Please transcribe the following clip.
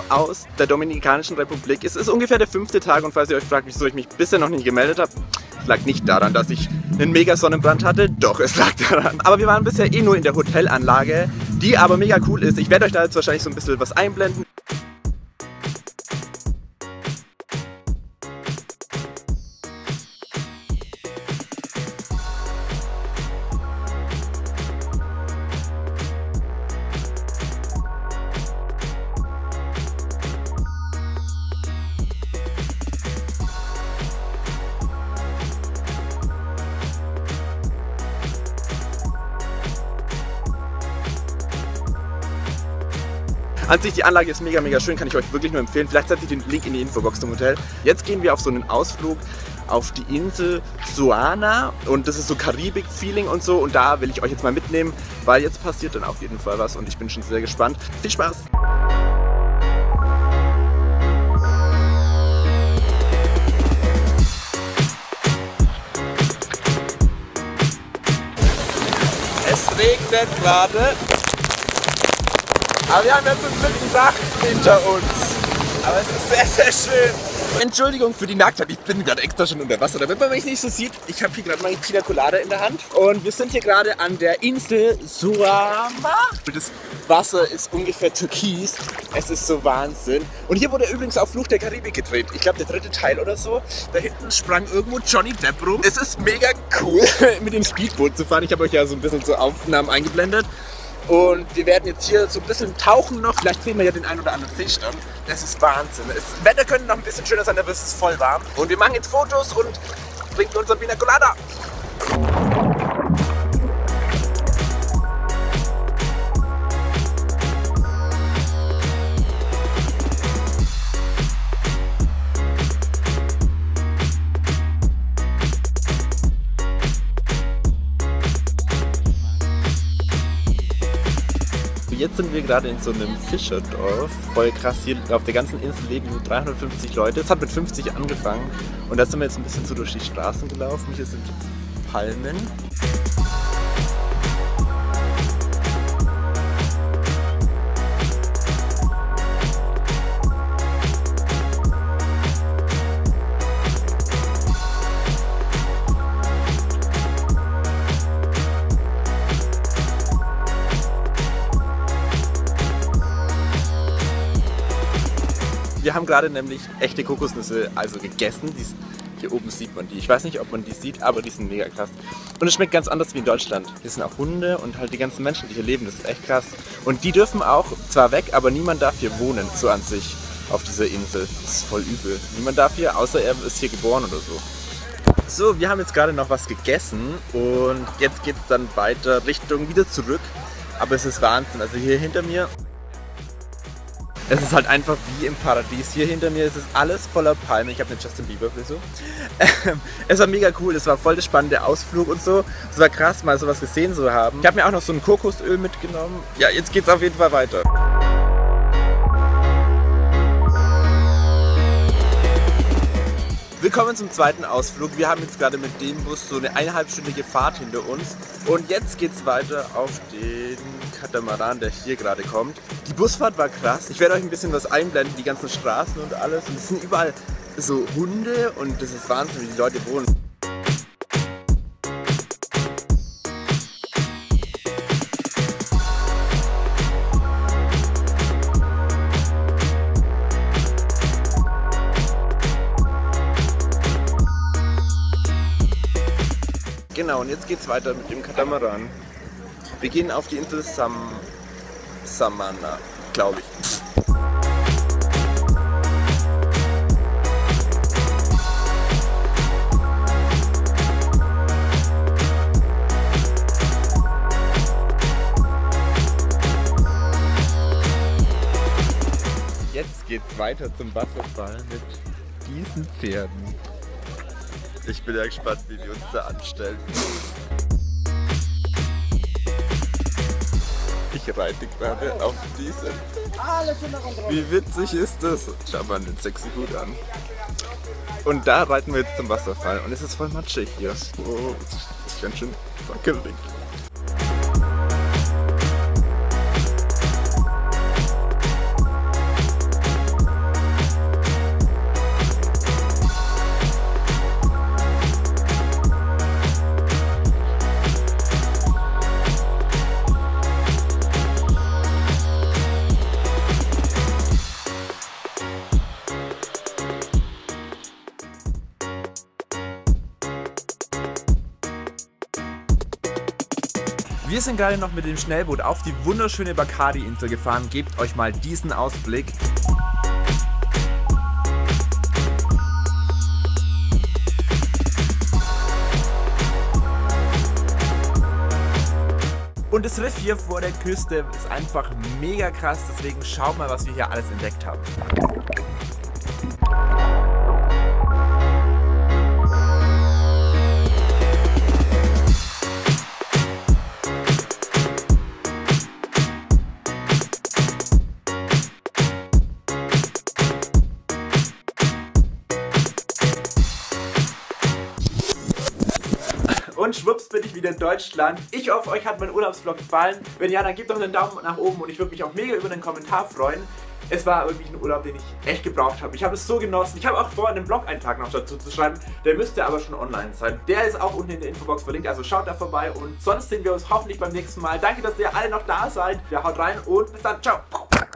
aus der Dominikanischen Republik. Es ist ungefähr der 5. Tag und falls ihr euch fragt, wieso ich mich bisher noch nicht gemeldet habe, es lag nicht daran, dass ich einen mega Sonnenbrand hatte, doch, es lag daran. Aber wir waren bisher eh nur in der Hotelanlage, die aber mega cool ist. Ich werde euch da jetzt wahrscheinlich so ein bisschen was einblenden. An sich, die Anlage ist mega, mega schön, kann ich euch wirklich nur empfehlen. Vielleicht setze ich den Link in die Infobox zum Hotel. Jetzt gehen wir auf so einen Ausflug auf die Insel Suana und das ist so Karibik-Feeling und so und da will ich euch jetzt mal mitnehmen, weil jetzt passiert dann auf jeden Fall was und ich bin schon sehr gespannt. Viel Spaß! Es regnet gerade. Aber wir haben jetzt ein bisschen Dach hinter uns. Aber es ist sehr, sehr schön. Entschuldigung für die Nacktheit, ich bin gerade extra schon unter Wasser, damit man mich nicht so sieht. Ich habe hier gerade meine Pina Colada in der Hand. Und wir sind hier gerade an der Insel Suama. Das Wasser ist ungefähr türkis. Es ist so Wahnsinn. Und hier wurde übrigens auch Fluch der Karibik gedreht. Ich glaube der 3. Teil oder so. Da hinten sprang irgendwo Johnny Depp rum. Es ist mega cool, mit dem Speedboot zu fahren. Ich habe euch ja so ein bisschen so Aufnahmen eingeblendet. Und wir werden jetzt hier so ein bisschen tauchen noch. Vielleicht sehen wir ja den einen oder anderen Fisch dann. Das ist Wahnsinn. Das Wetter könnte noch ein bisschen schöner sein, aber es ist voll warm. Und wir machen jetzt Fotos und trinken unseren Pina Colada. Jetzt sind wir gerade in so einem Fischerdorf, voll krass, hier auf der ganzen Insel leben nur 350 Leute, es hat mit 50 angefangen und da sind wir jetzt ein bisschen so durch die Straßen gelaufen, hier sind Palmen. Wir haben gerade nämlich echte Kokosnüsse also gegessen. Hier oben sieht man die. Ich weiß nicht, ob man die sieht, aber die sind mega krass. Und es schmeckt ganz anders wie in Deutschland. Hier sind auch Hunde und halt die ganzen Menschen, die hier leben. Das ist echt krass. Und die dürfen auch zwar weg, aber niemand darf hier wohnen, so an sich, auf dieser Insel. Das ist voll übel. Niemand darf hier, außer er ist hier geboren oder so. So, wir haben jetzt gerade noch was gegessen und jetzt geht es dann weiter Richtung wieder zurück. Aber es ist Wahnsinn. Also hier hinter mir... Es ist halt einfach wie im Paradies. Hier hinter mir ist es alles voller Palmen. Ich habe eine Justin Bieber Frisur. Es war mega cool. Es war voll der spannende Ausflug und so. Es war krass, mal sowas gesehen zu haben. Ich habe mir auch noch so ein Kokosöl mitgenommen. Ja, jetzt geht's auf jeden Fall weiter. Willkommen zum zweiten Ausflug. Wir haben jetzt gerade mit dem Bus so eine 1,5-stündige Fahrt hinter uns. Und jetzt geht's weiter auf den Katamaran, der hier gerade kommt. Die Busfahrt war krass. Ich werde euch ein bisschen was einblenden, die ganzen Straßen und alles. Und es sind überall so Hunde und das ist Wahnsinn, wie die Leute wohnen. Genau, und jetzt geht's weiter mit dem Katamaran. Wir gehen auf die Insel Samana, glaube ich. Jetzt geht's weiter zum Wasserfall mit diesen Pferden. Ich bin ja gespannt, wie wir uns da anstellen. Ich reite gerade auf diesen. Wie witzig ist das? Schau mal den sexy Hut an. Und da reiten wir jetzt zum Wasserfall. Und es ist voll matschig hier. Oh, das ist ganz schön wackelig. Wir sind gerade noch mit dem Schnellboot auf die wunderschöne Bacardi-Insel gefahren. Gebt euch mal diesen Ausblick. Und das Riff hier vor der Küste ist einfach mega krass, deswegen schaut mal, was wir hier alles entdeckt haben. Und schwupps bin ich wieder in Deutschland. Ich hoffe, euch hat mein Urlaubsvlog gefallen. Wenn ja, dann gebt doch einen Daumen nach oben und ich würde mich auch mega über einen Kommentar freuen. Es war wirklich ein Urlaub, den ich echt gebraucht habe. Ich habe es so genossen. Ich habe auch vor, einen Blog-Eintrag noch dazu zu schreiben. Der müsste aber schon online sein. Der ist auch unten in der Infobox verlinkt, also schaut da vorbei. Und sonst sehen wir uns hoffentlich beim nächsten Mal. Danke, dass ihr alle noch da seid. Ja, haut rein und bis dann. Ciao.